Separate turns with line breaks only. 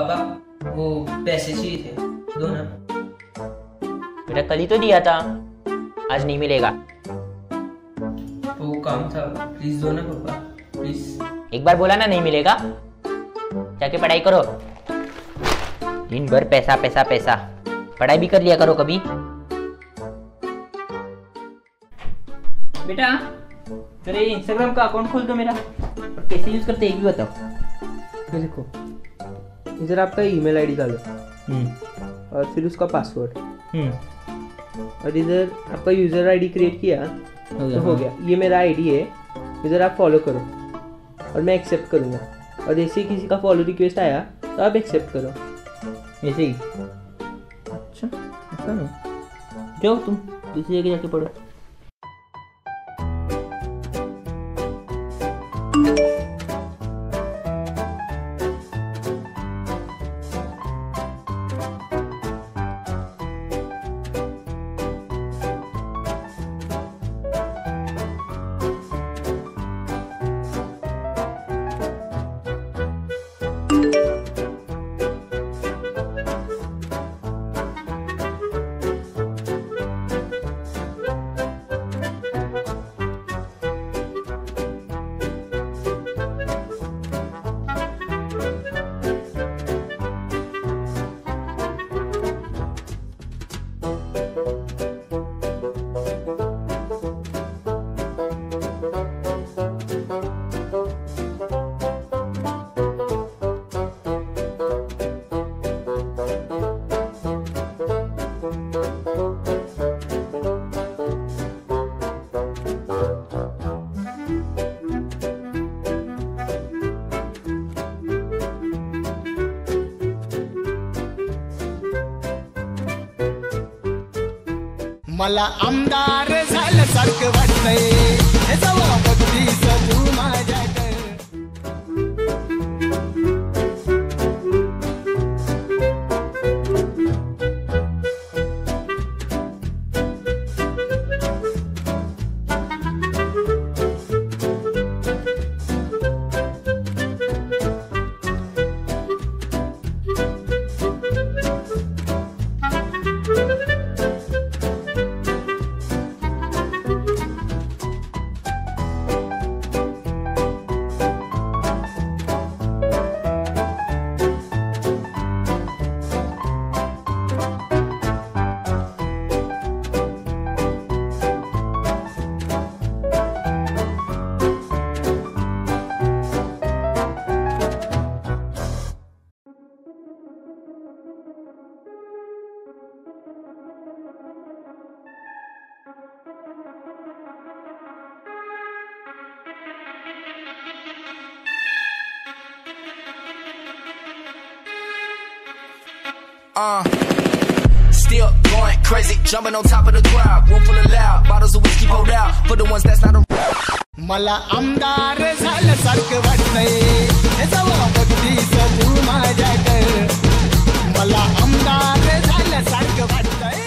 पापा वो पैसे चाहिए थे, दो ना।
बेटा कल ही तो दिया था, आज नहीं मिलेगा।
वो काम था, प्लीज दो ना पापा, प्लीज।
एक बार बोला ना नहीं मिलेगा, जाके पढ़ाई करो। दिन भर पैसा पैसा पैसा, पढ़ाई भी कर लिया करो कभी। बेटा तेरे इंस्टाग्राम का अकाउंट खोल दो मेरा, और कैसे यूज करते हैं ये भी बताओ।
ये देखो, इधर आपका ईमेल आईडी डालो और फिर उसका पासवर्ड, और इधर आपका यूजर आईडी क्रिएट किया तो हो गया। ये मेरा आईडी है, इधर आप फॉलो करो और मैं एक्सेप्ट करूँगा, और जैसे ही किसी का फॉलो रिक्वेस्ट आया तो आप एक्सेप्ट करो, ऐसे ही।
अच्छा ऐसा नहीं, जाओ तुम दूसरी जगह जाके पढ़ो।
मला आमदार झाल्यासारखं वाटतंय, हे जवळ बघतीस तू माझ्याकडे।
Still going crazy, jumping on top of the crowd. Room full of loud, bottles of whiskey poured out for the ones that's not around.
मला आमदार झाल्यासारखं वाटतंय, हे जवळ बघतीस तू माझ्याकडे। मला आमदार झाल्यासारखं वाटतंय।